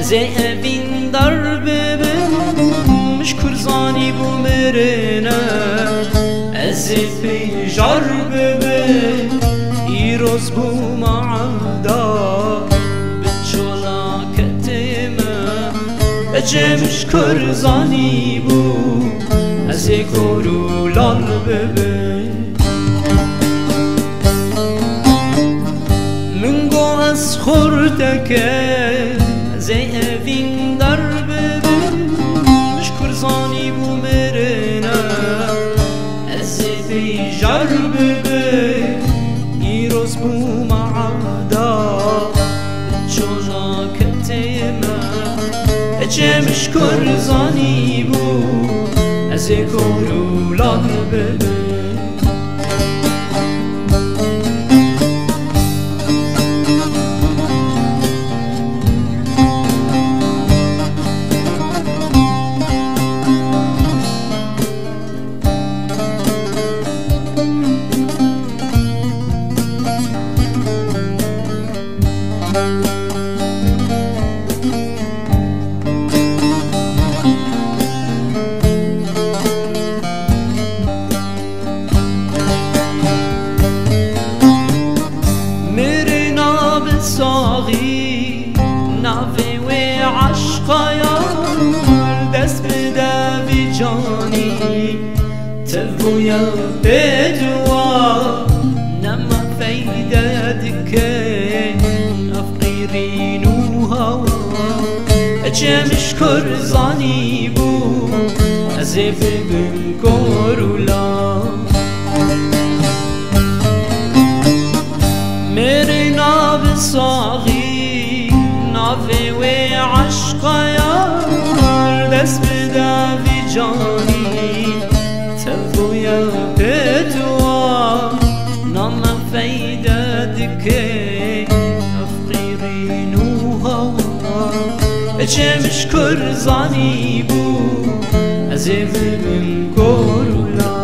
evin dar bebim müşkür zani bu merine ez jar bebim iroz bu maada biçola ketime ece müşkür zani bu ez korulal bebim من گو از خوردکه زیفین در ببین مشکر زانی بو مرنه از بیجار ببین ایروز بو معدا چونا کتیمه اچه مشکر زانی بو از کورولان ببین صاغي نافي وعشقا يار دست بدا بجاني تبويا بدوا نما فايدتك افقيرين وهوا اجمش كرزاني بو ازيف بنكورولا मेरे नाव सागी नावे वे आशका यार दस्त बदा बिजानी तबोया बेदुआ नाम فایدتك افقيرين وهوا اجمش كرزاني بو ازيف من كورولا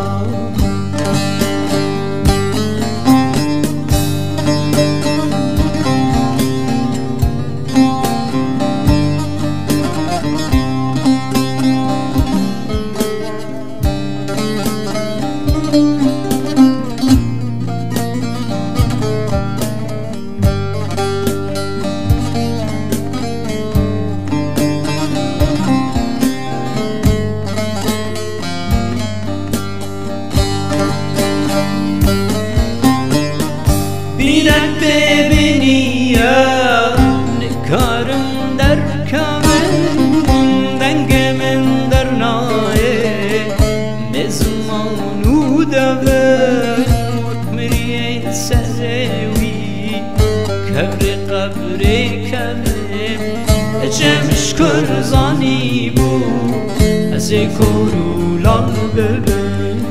بینم ببینی نکارم در کمن دنگ من در نایه مزمانو دون مکمری سروی کبر قبر کمه اجمش کرزانی بو از کورولان ببین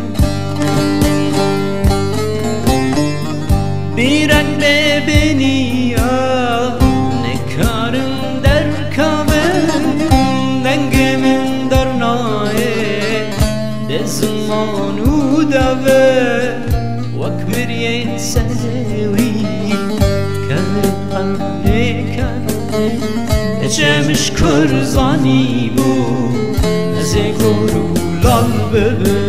بیرنگ ببینی نکارم در کمن دنگ من در نایه دزمانو دوه وکمری سروی کمر قلبی کمه اجمش کرزانی بو از کورولان ببین